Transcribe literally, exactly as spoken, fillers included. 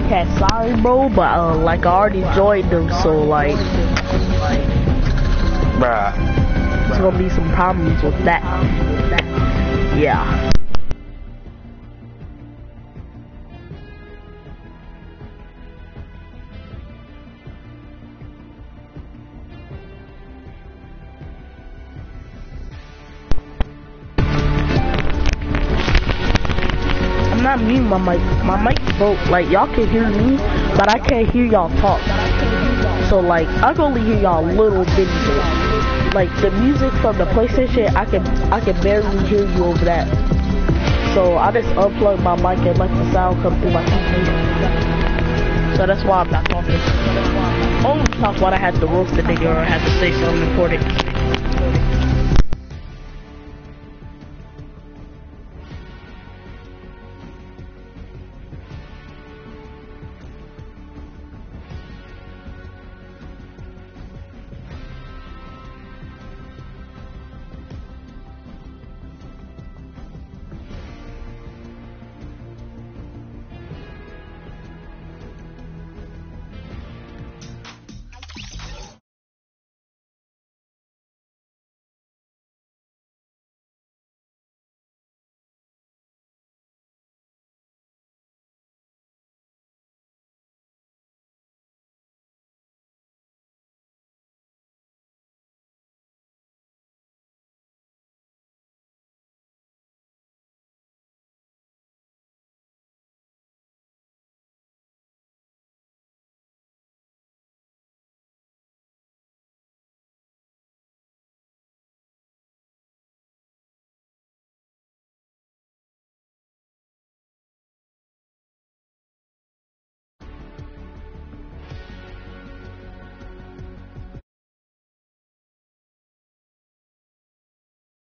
podcast, sorry, bro, but uh, like I already joined them, so like, bruh, there's gonna be some problems with that. Yeah. I'm not muting my mic. My mic broke. Like y'all can hear me, but I can't hear y'all talk. So like I can only hear y'all a little bit. Like the music from the PlayStation, I can I can barely hear you over that. So I just unplugged my mic and let the sound come through my T V. So that's why I'm not talking. Only talk when I had to roast the nigga or I had to say something important.